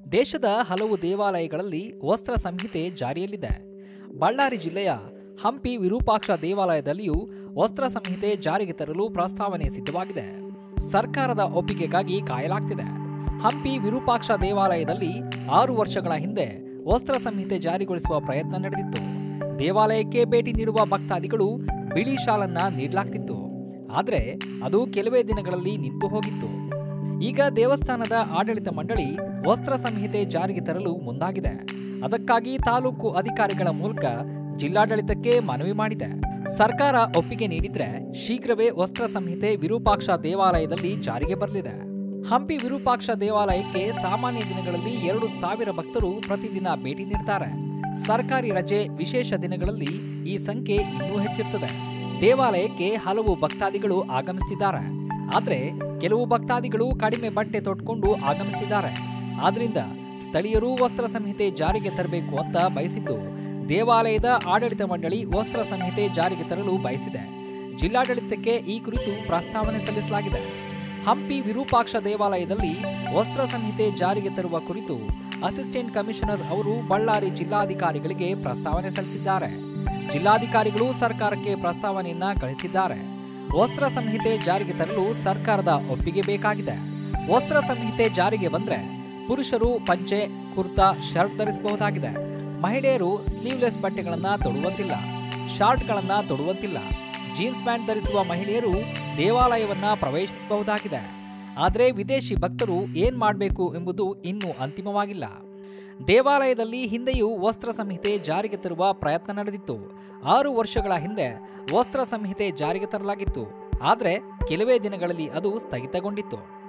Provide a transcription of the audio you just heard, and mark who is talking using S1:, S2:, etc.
S1: ದೇಶದ ಹಲವು ದೇವಾಲಯಗಳಲ್ಲಿ ವಸ್ತ್ರ ಸಂಹಿತೆ ಜಾರಿಯಲ್ಲಿದೆ. ಬಳ್ಳಾರಿ ಜಿಲ್ಲೆಯ ಹಂಪಿ ವಿರೂಪಾಕ್ಷ ದೇವಾಲಯದಲ್ಲಿಯೂ ವಸ್ತ್ರ ಸಂಹಿತೆ ಜಾರಿಗೆ ತರಲು ಪ್ರಸ್ತಾವನೆ ಸಿದ್ಧವಾಗಿದೆ. ಸರ್ಕಾರದ ಒಪ್ಪಿಗೆಗಾಗಿ ಕಾಯಲಾಗ್ತಿದೆ. ಹಂಪಿ ವಿರೂಪಾಕ್ಷ ದೇವಾಲಯದಲ್ಲಿ 6 ವರ್ಷಗಳ ಹಿಂದೆ ವಸ್ತ್ರ ಸಂಹಿತೆ ಜಾರಿಗೊಳಿಸುವ ಪ್ರಯತ್ನ ನಡೆದಿತ್ತು. ದೇವಾಲಯಕ್ಕೆ ಭೇಟಿ ನೀಡುವ ಭಕ್ತಾದಿಗಳು ಬಿಳಿ ಶಾಲನ್ನ ನೀಡಲಾಗ್ತಿತ್ತು. ಆದರೆ ಅದು ಕೆಲವೇ ದಿನಗಳಲ್ಲಿ ನಿಂತು ಹೋಗಿತ್ತು. ಈಗ ದೇವಸ್ಥಾನದ ಆಡಳಿತ ಮಂಡಳಿ ವಸ್ತ್ರ ಸಂಹಿತೆ ಜಾರಿಗೆ ತರಲು ಮುಂದಾಗಿದೆ. ಅದಕ್ಕಾಗಿ ತಾಲೂಕು ಅಧಿಕಾರಿಗಳ ಮೂಲಕ ಜಿಲ್ಲಾಡಳಿತಕ್ಕೆ ಮನವಿ ಮಾಡಿದೆ. ಸರ್ಕಾರ ಒಪ್ಪಿಗೆ ನೀಡಿದ್ರೆ ಶೀಘ್ರವೇ ವಸ್ತ್ರ ಸಂಹಿತೆ ವಿರೂಪಾಕ್ಷ ದೇವಾಲಯದಲ್ಲಿ ಜಾರಿಗೆ ಬರಲಿದೆ. ಹಂಪಿ ವಿರೂಪಾಕ್ಷ ದೇವಾಲಯಕ್ಕೆ ಸಾಮಾನ್ಯ ದಿನಗಳಲ್ಲಿ 2,000 ಭಕ್ತರು ಪ್ರತಿದಿನ ಭೇಟಿ ನೀಡ್ತಾರೆ. ಸರ್ಕಾರಿ ರಜೆ, ವಿಶೇಷ ದಿನಗಳಲ್ಲಿ ಈ ಸಂಖ್ಯೆ ಇನ್ನೂ ಹೆಚ್ಚಿರುತ್ತದೆ. ದೇವಾಲಯಕ್ಕೆ ಹಲವು ಭಕ್ತಾದಿಗಳು ಆಗಮಿಸುತ್ತಿದ್ದಾರೆ. ಆದರೆ ಕೆಲವು ಭಕ್ತಾದಿಗಳು ಕಡಿಮೆ ಬಟ್ಟೆ ತೊಟ್ಟುಕೊಂಡು ಆಗಮಿಸುತ್ತಿದ್ದಾರೆ. ಆದ್ರಿಂದ ಸ್ಥಳೀಯರು ವಸ್ತ್ರ ಸಂಹಿತೆ ಜಾರಿಗೆ ತರಬೇಕು ಅಂತ ಬಯಸಿದ್ದು, ದೇವಾಲಯದ ಆಡಳಿತ ಮಂಡಳಿ ವಸ್ತ್ರ ಸಂಹಿತೆ ಜಾರಿಗೆ ತರಲು ಬಯಸಿದೆ. ಜಿಲ್ಲಾಡಳಿತಕ್ಕೆ ಈ ಕುರಿತು ಪ್ರಸ್ತಾವನೆ ಸಲ್ಲಿಸಲಾಗಿದೆ. ಹಂಪಿ ವಿರೂಪಾಕ್ಷ ದೇವಾಲಯದಲ್ಲಿ ವಸ್ತ್ರ ಸಂಹಿತೆ ಜಾರಿಗೆ ತರುವ ಕುರಿತು ಅಸಿಸ್ಟೆಂಟ್ ಕಮಿಷನರ್ ಅವರು ಬಳ್ಳಾರಿ ಜಿಲ್ಲಾಧಿಕಾರಿಗಳಿಗೆ ಪ್ರಸ್ತಾವನೆ ಸಲ್ಲಿಸಿದ್ದಾರೆ. ಜಿಲ್ಲಾಧಿಕಾರಿಗಳು ಸರ್ಕಾರಕ್ಕೆ ಪ್ರಸ್ತಾವನೆಯನ್ನ ಕಳಿಸಿದ್ದಾರೆ. ವಸ್ತ್ರ ಸಂಹಿತೆ ಜಾರಿಗೆ ತರಲು ಸರ್ಕಾರದ ಒಪ್ಪಿಗೆ ಬೇಕಾಗಿದೆ. ವಸ್ತ್ರ ಸಂಹಿತೆ ಜಾರಿಗೆ ಬಂದ್ರೆ ಪುರುಷರು ಪಂಚೆ, ಕುರ್ತಾ, ಶರ್ಟ್ ಧರಿಸಬಹುದಾಗಿದೆ. ಮಹಿಳೆಯರು ಸ್ಲೀವ್ಲೆಸ್ ಬಟ್ಟೆಗಳನ್ನ ತೊಡುವಂತಿಲ್ಲ, ಶಾರ್ಟ್ಗಳನ್ನ ತೊಡುವಂತಿಲ್ಲ. ಜೀನ್ಸ್ ಪ್ಯಾಂಟ್ ಧರಿಸುವ ಮಹಿಳೆಯರು ದೇವಾಲಯವನ್ನ ಪ್ರವೇಶಿಸಬಹುದಾಗಿದೆ. ಆದರೆ ವಿದೇಶಿ ಭಕ್ತರು ಏನ್ ಮಾಡಬೇಕು ಎಂಬುದು ಇನ್ನೂ ಅಂತಿಮವಾಗಿಲ್ಲ. ದೇವಾಲಯದಲ್ಲಿ ಹಿಂದೆಯೂ ವಸ್ತ್ರ ಸಂಹಿತೆ ಜಾರಿಗೆ ತರುವ ಪ್ರಯತ್ನ ನಡೆದಿತ್ತು. 6 ವರ್ಷಗಳ ಹಿಂದೆ ವಸ್ತ್ರ ಸಂಹಿತೆ ಜಾರಿಗೆ ತರಲಾಗಿತ್ತು. ಆದರೆ ಕೆಲವೇ ದಿನಗಳಲ್ಲಿ ಅದು ಸ್ಥಗಿತಗೊಂಡಿತ್ತು.